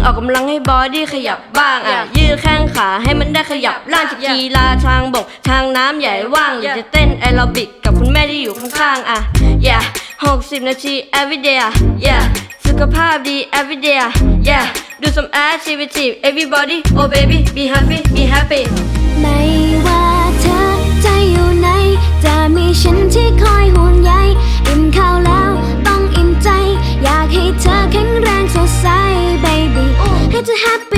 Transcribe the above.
อกกำลังให้บอดี้ขยับบ้างยืดแข้งขาให้มันได้ขยับร่างจากกีฬาทางบกทางน้ำใหญ่ว่างหรือจะเต้นแอโรบิกกับคุณแม่ที่อยู่ข้างๆyeah 60 นาที everyday yeah สุขภาพดี everyday yeah ดู some activity everybody oh baby be happy be happy ไม่ว่าเธอจะอยู่ไหนจะมีฉันที่คอยห่วงใยอิ่มข้าวแล้วต้องอิ่มใจอยากให้เธอแข็งแรงสดใส baby ให้เธอ happy